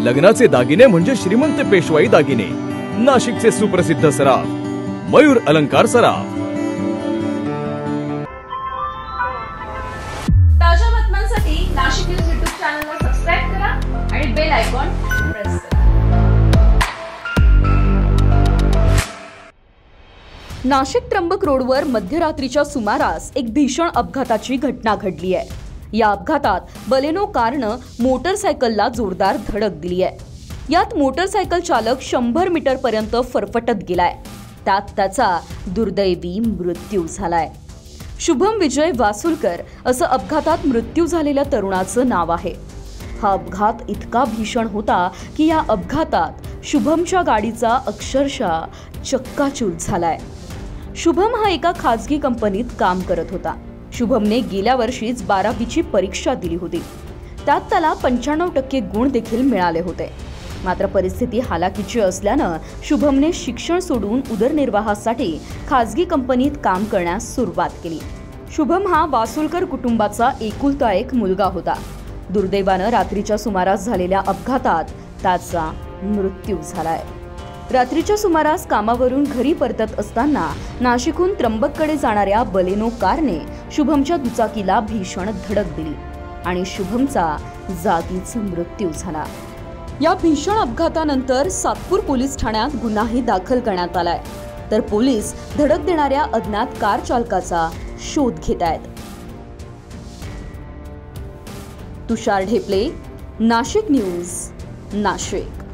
लग्नाचे दागिने म्हणजे श्रीमंत पेशवाई दागिने, नाशिकचे सुप्रसिद्ध सराफ मयूर अलंकार सराफ। ताज्या बातम्यांसाठी नाशिक न्यूज YouTube चॅनलला सबस्क्राइब करा आणि बेल आयकॉन प्रेस करा। नाशिक त्र्यंबक रोडवर मध्यरात्रीच्या सुमारास एक भीषण अपघाताची घटना घडली आहे। या अपघातात बलेनो कारनं मोटरसायकलला जोरदार धडक दिली आहे। यात मोटरसायकल चालक 100 मीटर पर्यंत फरफटत गेलाय। त्यात त्याचा दुर्दैवी मृत्यू झालाय। शुभम विजय वासुलकर असं अपघातात मृत्यू झालेल्या तरुणाचं नाव आहे। हा अपघात इतका भीषण होता की या अपघातात शुभमच्या गाडीचा अक्षरशः चक्काचूर झालाय। शुभम हा एका खाजगी कंपनीत काम करत होता। शुभमने गेल्या वर्षीच 12वीची परीक्षा दिली होती। त्यात त्याला 95% गुण देखील मिळाले होते। मात्र परिस्थिती हालाकीची असल्यानं शुभमने शिक्षण सोडून उदरनिर्वाहासाठी खाजगी कंपनीत काम करण्यास सुरुवात केली। शुभम हा वासुलकर कुटुंबाचा एकुलता एक मुलगा होता। दुर्दैवानं रात्रीच्या सुमारास झालेल्या अपघातात त्याचा मृत्यू झालाय। रात्रीच्या सुमारास कामावरून घरी परतत असताना नाशिकहून त्र्यंबककडे जाणाऱ्या बलेनो कारने शुभमच्या दुचाकीला भीषण धडक दिली आणि शुभमचा जागीच मृत्यू झाला। या भीषण अपघातानंतर सातपूर पोलीस ठाण्यात गुन्हाही दाखल करण्यात आलाय, तर पोलीस धडक देणाऱ्या अज्ञात कार चालकाचा शोध घेत आहेत। तुषार ढेपले, नाशिक न्यूज, नाशिक।